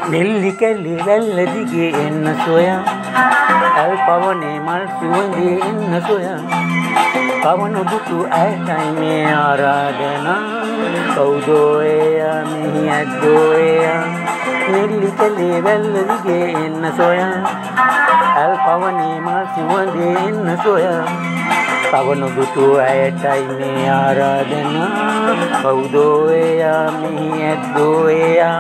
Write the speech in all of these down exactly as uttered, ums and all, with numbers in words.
නෙල්ලි කැලි වැල්ල දිගේ එන්න සොයා ඇල් පවනේ මල් සුවඳේ එන්න සොයා පවන දුටු ඇයටයි මේ ආරාධනා කවුදෝ එයා මෙහි ඇද්දෝ එයා නෙල්ලි කැලි වැල්ල දිගේ එන්න සොයා ඇල් පවනේ මල් සුවඳේ එන්න සොයා පවන දුටු ඇයටයි මේ ආරාධනා කවුදෝ එයා මෙහි ඇද්දෝ එයා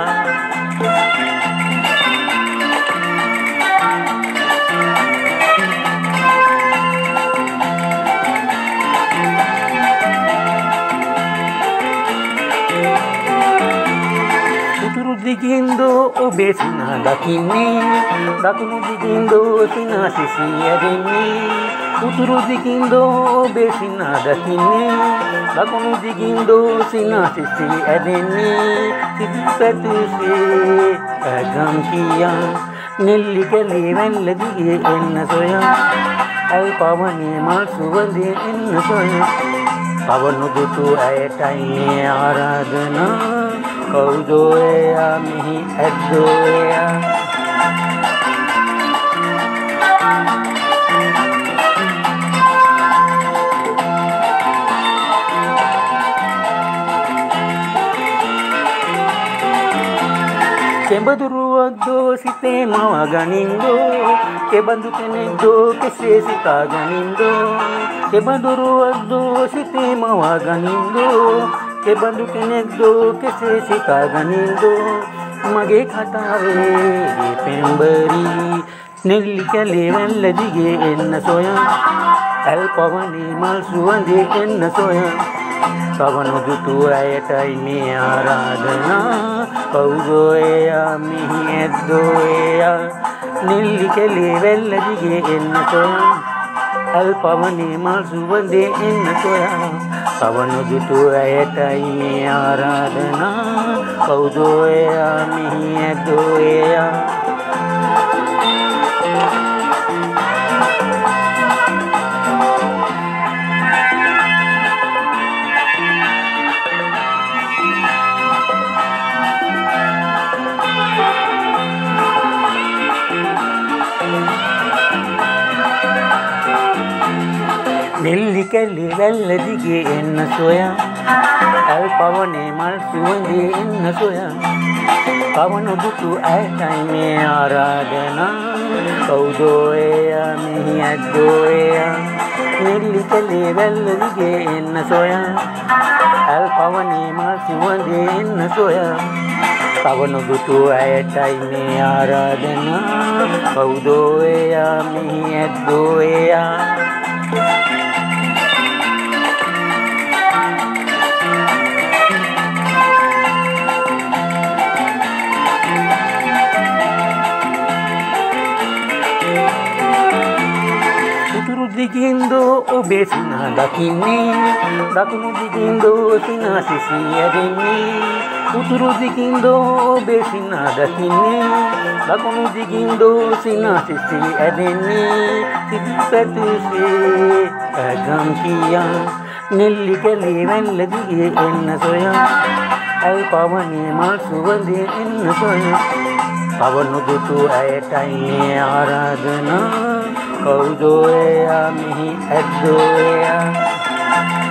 දිගින්දෝ ඔබේ සිනහ දකින්නේ දකුණු දිගින්දෝ සිනහ සිසිය දෙන්නේ උතුරු දිගින්දෝ ඔබේ සිනහ දකින්නේ දකුණු දිගින්දෝ සිනහ සිසිය ඇදෙන්නේ සිත්පැතුසේ ඇගම් කියා නෙල්ලි කැලි වැල්ල දිගේ එන්න සොයා ඇල් පවනේ මල් සුවඳේ එන්න සොයා පවන දුටු ඇයටයි මේ ආරාධනා කවුදෝ එයා මෙහි ඇද්දෝ එයා කෙබඳුරුවක්දෝ සිතේ මවා ගනින්දෝ කෙබඳු කෙනෙක්දෝ කෙසේ සිතා ගනින්දෝ කෙබඳුරුවක්දෝ සිතේ මවා ගනින්දෝ කෙබඳු කෙනෙක්දෝ කෙසේ සිතා ගනින්දෝ මගේ කතාවේ පෙම්බරි නෙල්ලි කැලි වැල්ල දිගේ එන්න සොයා ඇල් පවනේ මල් සුවඳේ එන්න සොයා පවන දුටු ඇයටයි මේ ආරාධනා කවුදෝ එයා මෙහි ඇද්දෝ එයා නෙල්ලි කැලි වැල්ල දිගේ එන්න සොයා ඇල් පවනේ මල් සුවඳේ එන්න සොයා පවන දුටු ඇයටයි මේ ආරාධනා කවුදෝ එයා මෙහි ඇද්දෝ එයා නෙල්ලි කැලි වැල්ල දිගේ එන්න සොයා ඇල් පවනේ මල් සුවඳේ එන්න සොයා පවන දුටු ඇයටයි මේ ආරාධනා කවුදෝ එයා මෙහි ඇද්දෝ එයා නෙල්ලි කැලි වැල්ල දිගේ එන්න සොයා ඇල් පවනේ මල් සුවඳේ එන්න සොයා පවන දුටු ඇයටයි මේ ආරාධනා කවුදෝ එයා මෙහි ඇද්දෝ එයා උතුරු දිගින්දෝ ඔබේ සිනහ දකින්නේ දකුණු දිගින්දෝ සිනහ සිසිය දෙන්නේ උතුරු දිගින්දෝ ඔබේ සිනහ දකින්නේ දකුණු දිගින්දෝ සිනහ සිසිය ඇදෙන්නේ සිත්පැතුසේ ඇගම් කියා නෙල්ලි කැලි වැල්ල දිගේ එන්න සොයා ඇල් පවනේ මල් සුවඳේ එන්න සොයා පවන දුටු ඇයටයි මේ ආරාධනා කවුදෝ එයා මෙහි ඇද්දෝ එයා